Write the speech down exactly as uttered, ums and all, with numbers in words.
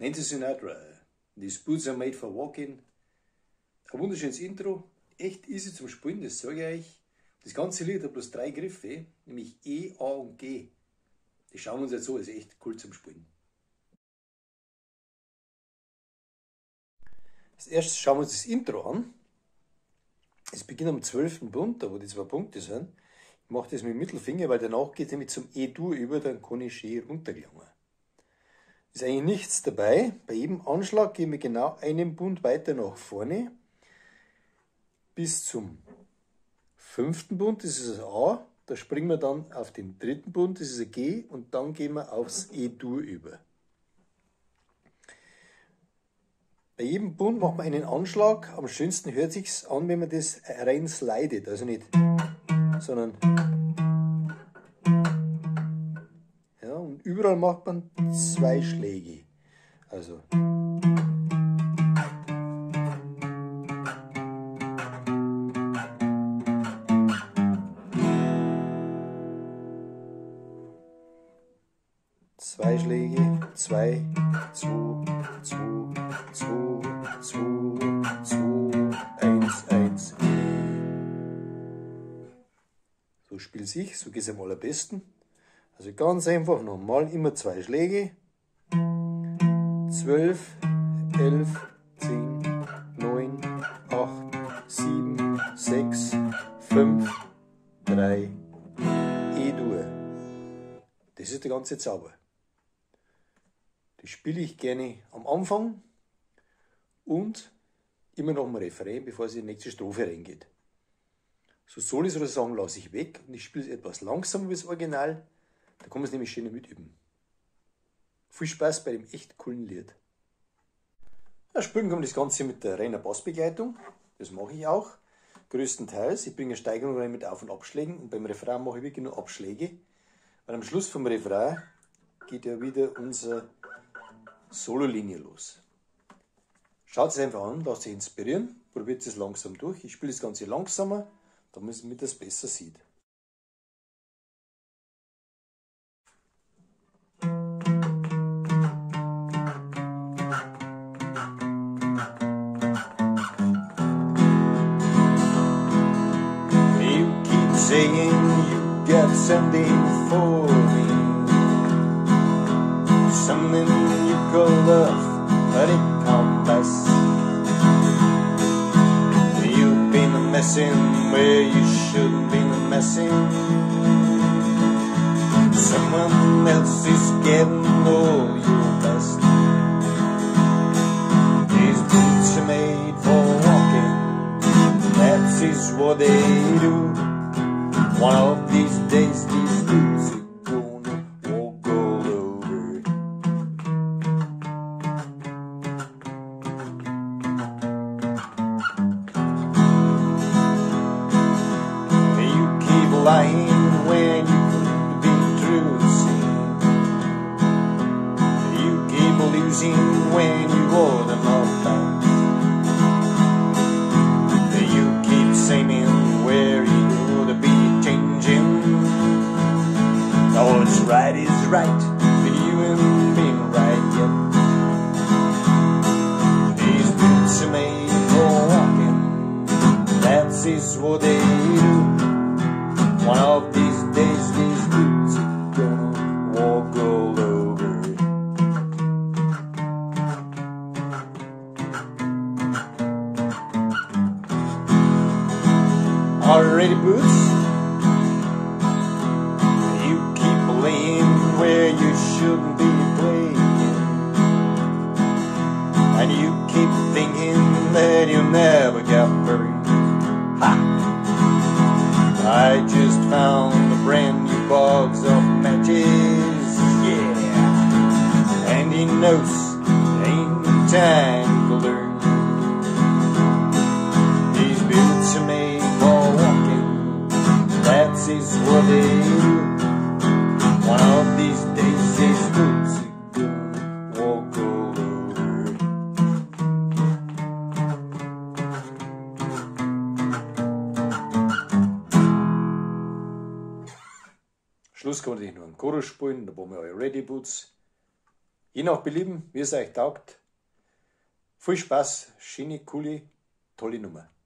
Nancy Sinatra, These Boots are made for walking. Ein wunderschönes Intro, echt easy zum Spielen, das sage ich euch. Das ganze Lied hat bloß drei Griffe, nämlich E, A und G. Das schauen wir uns jetzt so, das ist echt cool zum Spielen. Als erstes schauen wir uns das Intro an. Es beginnt am zwölften Bund, da wo die zwei Punkte sind. Ich mache das mit dem Mittelfinger, weil danach geht es nämlich zum E-Dur über, dann kann ich schön runtergelangen. Ist eigentlich nichts dabei. Bei jedem Anschlag gehen wir genau einen Bund weiter nach vorne. Bis zum fünften Bund, das ist das A. Da springen wir dann auf den dritten Bund, das ist ein G. Und dann gehen wir aufs E-Dur über. Bei jedem Bund macht man einen Anschlag. Am schönsten hört sich's an, wenn man das rein slidet. Also nicht, sondern. Ja, und überall macht man zwei Schläge. Also. Zwei Schläge, zwei, zwei, zwei, zwei, zwei, zwei, eins, eins. So spielt sich, so geht es am allerbesten. Also ganz einfach nochmal, immer zwei Schläge. zwölf, elf, zehn, neun, acht, sieben, sechs, fünf, drei, E-Dur. Das ist der ganze Zauber. Das spiele ich gerne am Anfang und immer noch mal Refrain, bevor es in die nächste Strophe reingeht. So Solis oder Sagen lasse ich weg und ich spiele es etwas langsamer wie das Original, da kann man es nämlich schöner mitüben. Viel Spaß bei dem echt coolen Lied. Ja, spielen kann man das Ganze mit der reinen Bassbegleitung, das mache ich auch, größtenteils. Ich bringe eine Steigerung rein mit Auf- und Abschlägen und beim Refrain mache ich wirklich nur Abschläge, weil am Schluss vom Refrain geht ja wieder unser Solo-Linie los. Schaut es einfach an, lasst euch inspirieren, probiert es langsam durch. Ich spiele das Ganze langsamer, damit man das besser sieht. You keep saying you got something for me. Something you call love, but it can't last. You've been messing where you shouldn't be messing. Someone else is getting all your best. These boots are made for walking, that is what they do. One of these days these boots are gonna walk all over. You keep lying when you could be true, see. You keep losing when you ought to not back. You keep saying where you ought to be changing. Oh, what's right is right, but you ain't been right yet. These boots are made for walking, that is what they do. One of these days these boots are gonna walk all over. Already boots? You keep playing where you shouldn't be playing. And you keep thinking that you'll never get buried. Ha! I just found a brand new box of matches, yeah. And he knows ain't time to learn. These boots are made for walking, that is what they do. One of these days these boots are gonna walk all over. Schluss kann man natürlich nur einen Chorus spielen, da brauchen wir Already Boots. Je nach Belieben, wie es euch taugt. Viel Spaß, schöne, coole, tolle Nummer.